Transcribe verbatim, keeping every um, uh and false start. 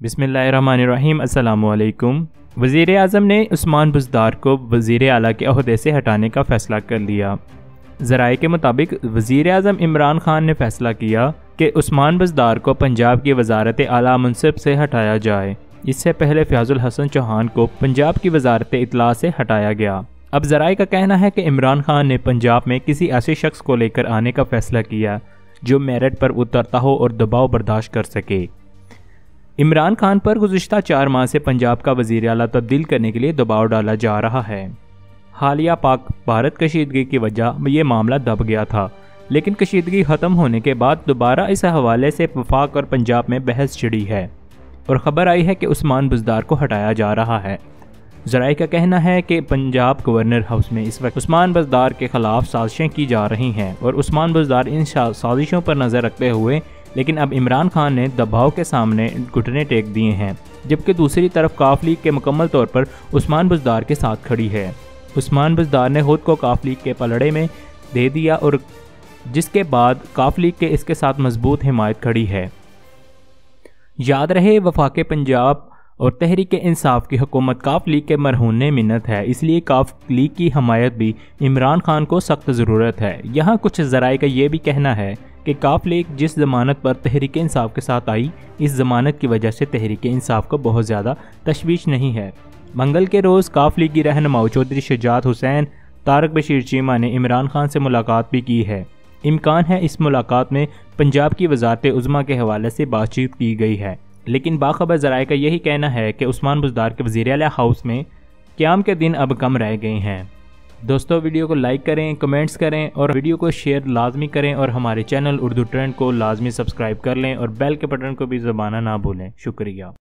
बिस्मिल्लाहिर्रहमानिर्रहीम। अस्सलामुअलैकुम। वज़ीर आज़म ने उस्मान बुज़दार को वज़ीर आला के ओहदे से हटाने का फ़ैसला कर लिया। ज़राए के मुताबिक वज़ीर आज़म इमरान खान ने फ़ैसला किया कि उस्मान बुज़दार को पंजाब की वज़ारत आला मुनसिब से हटाया जाए। इससे पहले फ़याज़ुल हसन चौहान को पंजाब की वज़ारत इत्तला से हटाया गया। अब ज़राए का कहना है कि इमरान खान ने पंजाब में किसी ऐसे शख्स को लेकर आने का फ़ैसला किया जो मेरिट पर उतरता हो और दबाव बर्दाश्त कर सके। इमरान खान पर गुज़िश्ता चार माह से पंजाब का वज़ीर आला तब्दील करने के लिए दबाव डाला जा रहा है। हालिया पाक भारत कशीदगी की वजह ये मामला दब गया था, लेकिन कशीदगी ख़त्म होने के बाद दोबारा इस हवाले से वफाक और पंजाब में बहस छिड़ी है और ख़बर आई है कि उस्मान बुज़दार को हटाया जा रहा है। ज़राए का कहना है कि पंजाब गवर्नर हाउस में इस वक्त उस्मान बुज़दार के ख़िलाफ़ साजिशें की जा रही हैं और उस्मान बुज़दार इन साजिशों पर नज़र रखते हुए लेकिन अब इमरान खान ने दबाव के सामने घुटने टेक दिए हैं, जबकि दूसरी तरफ काफ लीग के मुकम्मल तौर पर उस्मान बुज़दार के साथ खड़ी है। उस्मान बुज़दार ने खुद को काफ लीग के पलड़े में दे दिया और जिसके बाद काफ लीग के इसके साथ मजबूत हिमायत खड़ी है। याद रहे, वफाक पंजाब और तहरीक इंसाफ की हुकूमत काफ लीग के मरहून मिन्नत है, इसलिए काफ लीग की हमायत भी इमरान खान को सख्त ज़रूरत है। यहाँ कुछ ज़राए का ये भी कहना है कि काफ लीग जिस ज़मानत पर तहरीक इंसाफ के साथ आई, इस ज़मानत की वजह से तहरीक इंसाफ को बहुत ज़्यादा तशवीश नहीं है। मंगल के रोज़ काफ लीग की रहनुमा चौधरी शुजात हुसैन तारक बशीर चीमा ने इमरान खान से मुलाकात भी की है। इम्कान है इस मुलाकात में पंजाब की वज़ारत उज़्मा के हवाले से बातचीत की गई है, लेकिन बाखबर ज़राए का यही कहना है कि उस्मान बुज़दार के वज़ीर आला हाउस में क़याम के दिन अब कम रह गए हैं। दोस्तों, वीडियो को लाइक करें, कमेंट्स करें और वीडियो को शेयर लाजमी करें और हमारे चैनल उर्दू ट्रेंड को लाजमी सब्सक्राइब कर लें और बेल के बटन को भी दबाना ना भूलें। शुक्रिया।